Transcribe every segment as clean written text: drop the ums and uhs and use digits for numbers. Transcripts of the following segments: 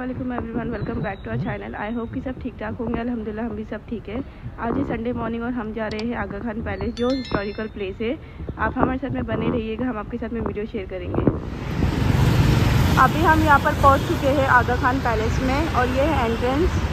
वालेकुम everyone, welcome back to our channel. I hope कि सब ठीक ठाक होंगे। अल्हम्दुलिल्लाह हम भी सब ठीक है। आज है संडे मॉर्निंग और हम जा रहे हैं आगा खान पैलेस, जो हिस्टोरिकल प्लेस है। आप हमारे साथ में बने रहिएगा, हम आपके साथ में वीडियो शेयर करेंगे। अभी हम यहाँ पर पहुँच चुके हैं आगा खान पैलेस में और ये है एंट्रेंस।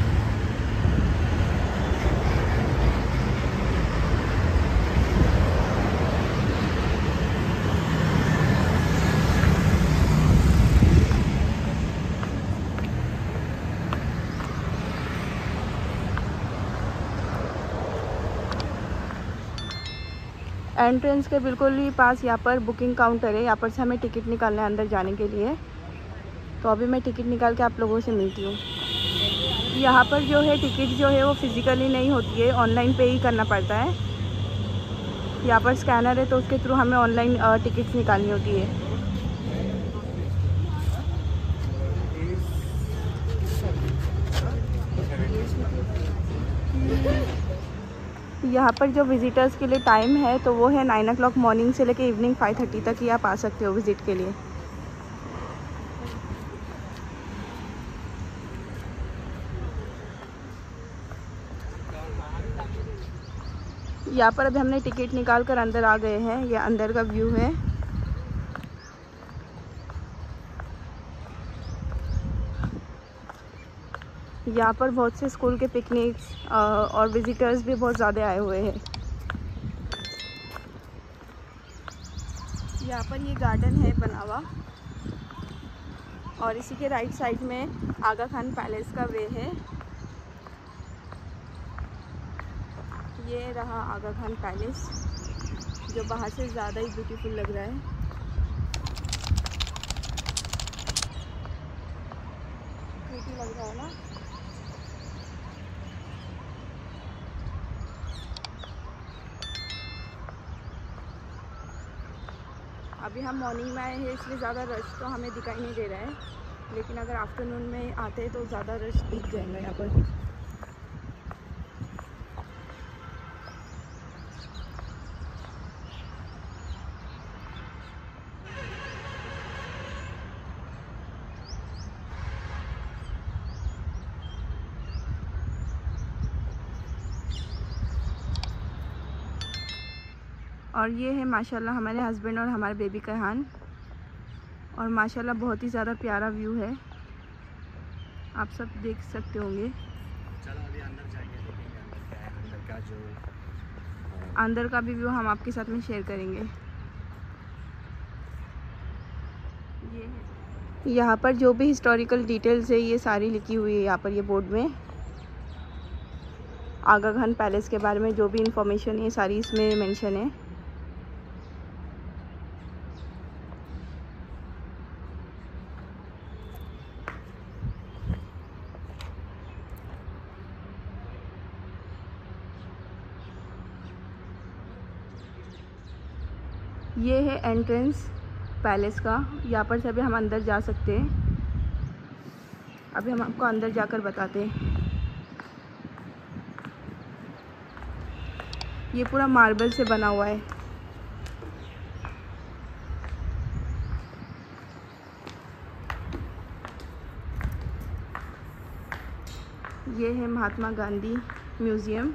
एंट्रेंस के बिल्कुल ही पास यहाँ पर बुकिंग काउंटर है। यहाँ पर से हमें टिकट निकालना है अंदर जाने के लिए। तो अभी मैं टिकट निकाल के आप लोगों से मिलती हूँ। यहाँ पर जो है टिकट जो है वो फिज़िकली नहीं होती है, ऑनलाइन पे ही करना पड़ता है। यहाँ पर स्कैनर है तो उसके थ्रू हमें ऑनलाइन टिकट्स निकालनी होती है। यहाँ पर जो विज़िटर्स के लिए टाइम है तो वो है 9 o'clock मॉर्निंग से लेके इवनिंग 5:30 तक ही आप आ सकते हो विज़िट के लिए। यहाँ पर अभी हमने टिकट निकाल कर अंदर आ गए हैं। ये अंदर का व्यू है। यहाँ पर बहुत से स्कूल के पिकनिक्स और विज़िटर्स भी बहुत ज़्यादा आए हुए हैं। यहाँ पर ये गार्डन है बना हुआ और इसी के राइट साइड में आगा खान पैलेस का वे है। ये रहा आगा खान पैलेस, जो बाहर से ज़्यादा ही ब्यूटीफुल लग रहा है। ब्यूटी लग रहा है ना। अभी हम मॉर्निंग में आए हैं इसलिए ज़्यादा रश तो हमें दिखाई नहीं दे रहा है, लेकिन अगर आफ्टरनून में आते हैं तो ज़्यादा रश दिख जाएगा यहाँ पर। और ये है माशाल्लाह हमारे हस्बैंड और हमारे बेबी कहान। और माशाल्लाह बहुत ही ज़्यादा प्यारा व्यू है, आप सब देख सकते होंगे। चलो अभी अंदर जाएंगे, देखेंगे अंदर क्या है। अंदर का जो अंदर का भी व्यू हम आपके साथ में शेयर करेंगे। ये यहाँ पर जो भी हिस्टोरिकल डिटेल्स है ये सारी लिखी हुई है यहाँ पर ये बोर्ड में। आगा खान पैलेस के बारे में जो भी इंफॉर्मेशन है सारी इसमें मेंशन है। ये है एंट्रेंस पैलेस का। यहाँ पर से अभी हम अंदर जा सकते हैं। अभी हम आपको अंदर जाकर बताते हैं। ये पूरा मार्बल से बना हुआ है। ये है महात्मा गांधी म्यूज़ियम,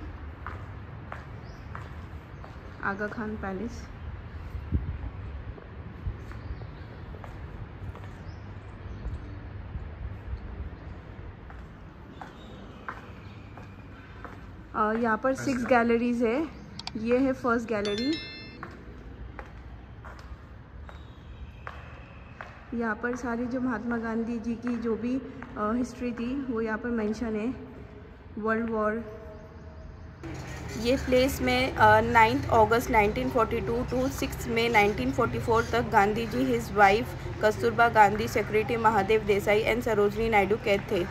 आगा खान पैलेस। यहाँ पर 6 गैलरीज है। ये है फर्स्ट गैलरी। यहाँ पर सारी जो महात्मा गांधी जी की जो भी हिस्ट्री थी वो यहाँ पर मेंशन है। वर्ल्ड वॉर, ये प्लेस में 9 अगस्त 1942 टू 6 मई 1944 तक Gandhi ji, his wife Kasturba Gandhi, secretary Mahadev Desai and Sarojini Naidu कैद थे।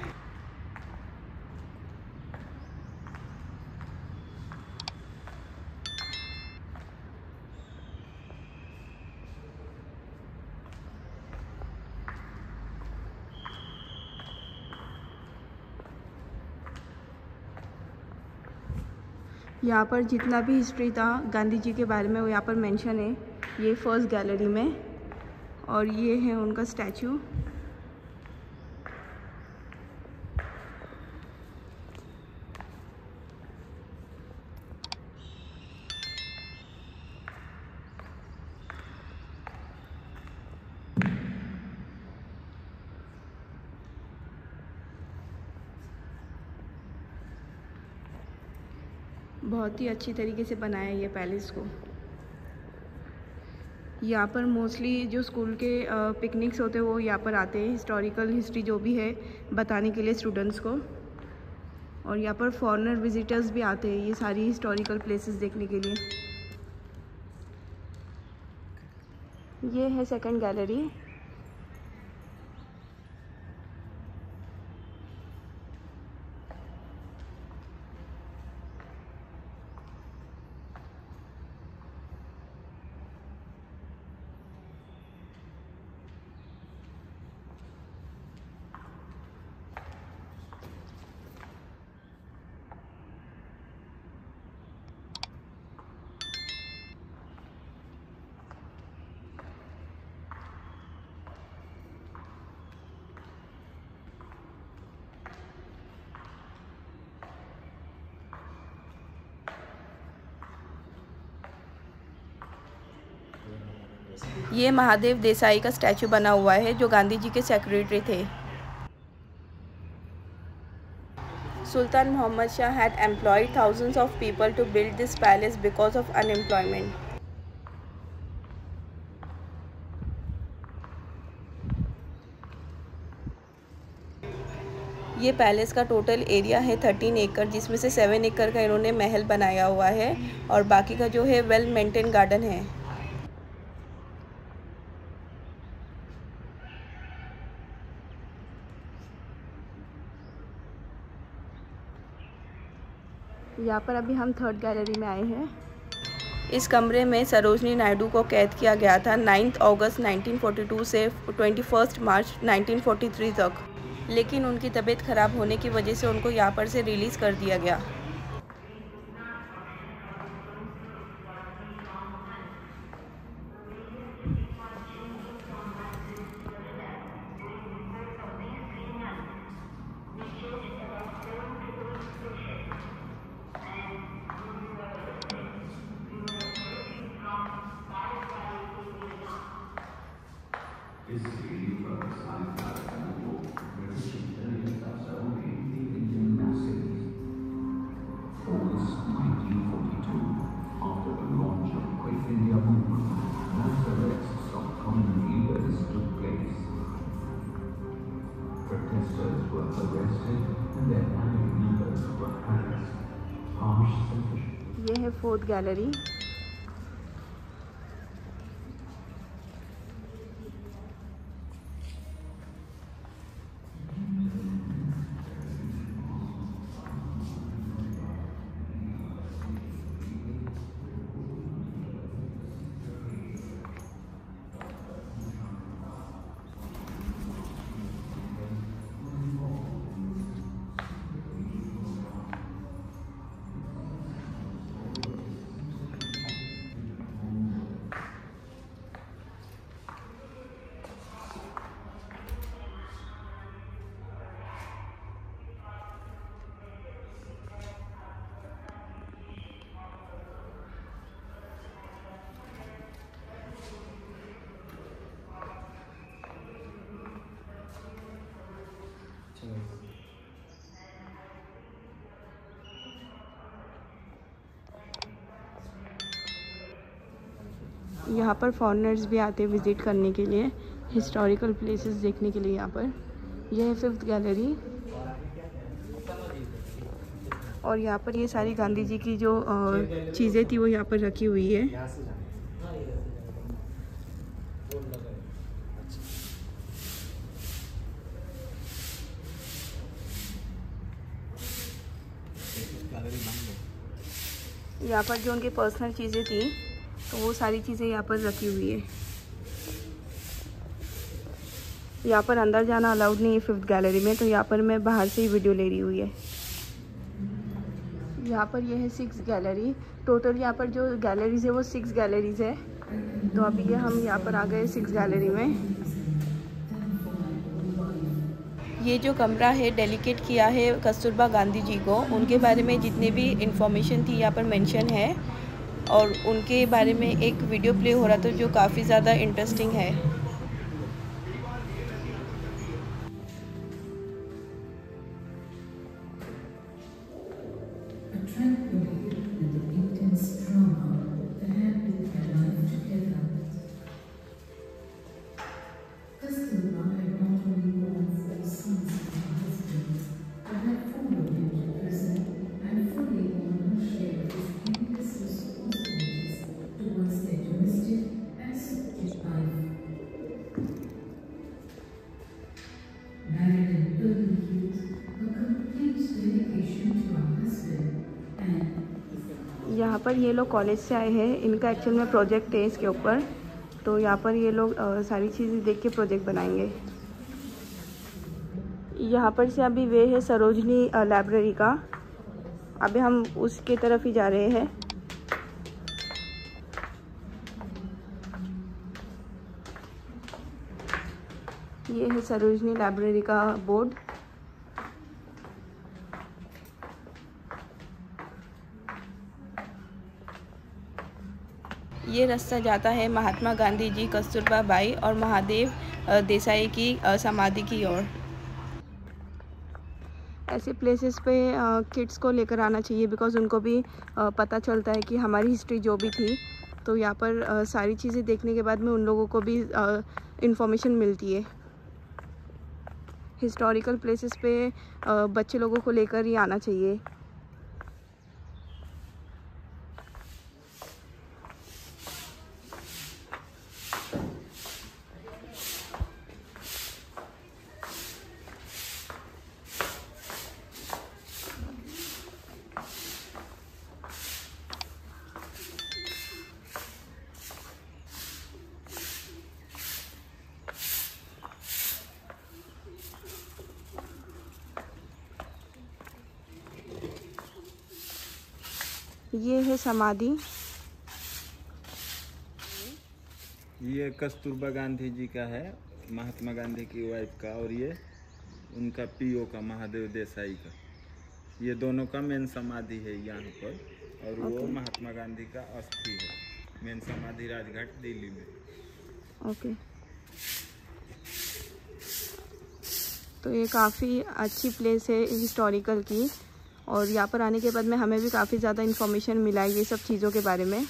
यहाँ पर जितना भी हिस्ट्री था गांधी जी के बारे में वो यहाँ पर मेंशन है, ये फर्स्ट गैलरी में। और ये है उनका स्टैचू। बहुत ही अच्छी तरीके से बनाया है ये पैलेस को। यहाँ पर मोस्टली जो स्कूल के पिकनिक्स होते हैं वो यहाँ पर आते हैं, हिस्टोरिकल हिस्ट्री जो भी है बताने के लिए स्टूडेंट्स को। और यहाँ पर फॉरेनर विजिटर्स भी आते हैं ये सारी हिस्टोरिकल प्लेसेस देखने के लिए। ये है सेकंड गैलरी। ये महादेव देसाई का स्टैचू बना हुआ है जो गांधी जी के सेक्रेटरी थे। Sultan Mohammed Shah had employed thousands of people to build this palace because of unemployment. ये पैलेस का टोटल एरिया है 13 एकड़, जिसमें से 7 एकड़ का इन्होंने महल बनाया हुआ है और बाकी का जो है वेल मेंटेन गार्डन है। यहाँ पर अभी हम थर्ड गैलरी में आए हैं। इस कमरे में सरोजनी नायडू को कैद किया गया था 9 अगस्त 1942 से 21 मार्च 1943 तक, लेकिन उनकी तबीयत ख़राब होने की वजह से उनको यहाँ पर से रिलीज़ कर दिया गया। ये है फोर्थ गैलरी। यहाँ पर फॉरेनर्स भी आते हैं विज़िट करने के लिए, हिस्टोरिकल प्लेसेस देखने के लिए। यहाँ पर यह है फिफ्थ गैलरी और यहाँ पर ये सारी गांधी जी की जो चीज़ें थी वो यहाँ पर रखी हुई है। यहाँ पर जो उनकी पर्सनल चीज़ें थी तो वो सारी चीज़ें यहाँ पर रखी हुई है। यहाँ पर अंदर जाना अलाउड नहीं है फिफ्थ गैलरी में, तो यहाँ पर मैं बाहर से ही वीडियो ले रही हुई है। यहाँ पर ये है सिक्स गैलरी। टोटल यहाँ पर जो गैलरीज है वो 6 गैलरीज है। तो अभी ये हम यहाँ पर आ गए 6 गैलरी में। ये जो कमरा है डेडिकेट किया है कस्तूरबा गांधी जी को। उनके बारे में जितने भी इंफॉर्मेशन थी यहाँ पर मेंशन है और उनके बारे में एक वीडियो प्ले हो रहा था जो काफ़ी ज़्यादा इंटरेस्टिंग है। पर ये लोग कॉलेज से आए हैं, इनका एक्चुअल में प्रोजेक्ट है इसके ऊपर, तो यहाँ पर ये लोग सारी चीज़ें देख के प्रोजेक्ट बनाएंगे। यहाँ पर से अभी वे है सरोजनी लाइब्रेरी का, अभी हम उसके तरफ ही जा रहे हैं। ये है सरोजनी लाइब्रेरी का बोर्ड। ये रास्ता जाता है महात्मा गांधी जी, कस्तूरबा बाई और महादेव देसाई की समाधि की ओर। ऐसे प्लेसेस पे किड्स को लेकर आना चाहिए, बिकॉज़ उनको भी पता चलता है कि हमारी हिस्ट्री जो भी थी। तो यहाँ पर सारी चीज़ें देखने के बाद में उन लोगों को भी इंफॉर्मेशन मिलती है। हिस्टोरिकल प्लेसेस पे बच्चे लोगों को लेकर ही आना चाहिए। ये है समाधि। ये कस्तूरबा गांधी जी का है, महात्मा गांधी की वाइफ का, और ये उनका पीओ का महादेव देसाई का। ये दोनों का मेन समाधि है यहाँ पर, और वो महात्मा गांधी का अस्थि है। मेन समाधि राजघाट दिल्ली में। ओके, तो ये काफ़ी अच्छी प्लेस है हिस्टोरिकल की, और यहाँ पर आने के बाद में हमें भी काफ़ी ज़्यादा इन्फॉर्मेशन मिला है ये सब चीज़ों के बारे में।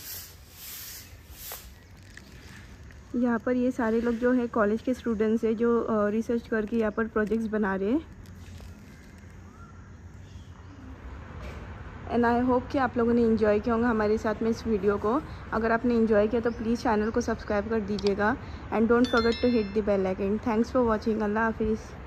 यहाँ पर ये सारे लोग जो है कॉलेज के स्टूडेंट्स हैं, जो रिसर्च करके यहाँ पर प्रोजेक्ट्स बना रहे हैं। एंड आई होप कि आप लोगों ने एंजॉय किया होगा हमारे साथ में इस वीडियो को। अगर आपने एंजॉय किया तो प्लीज़ चैनल को सब्सक्राइब कर दीजिएगा, and don't forget to hit the bell icon. Thanks for watching. अल्लाह हाफिज़।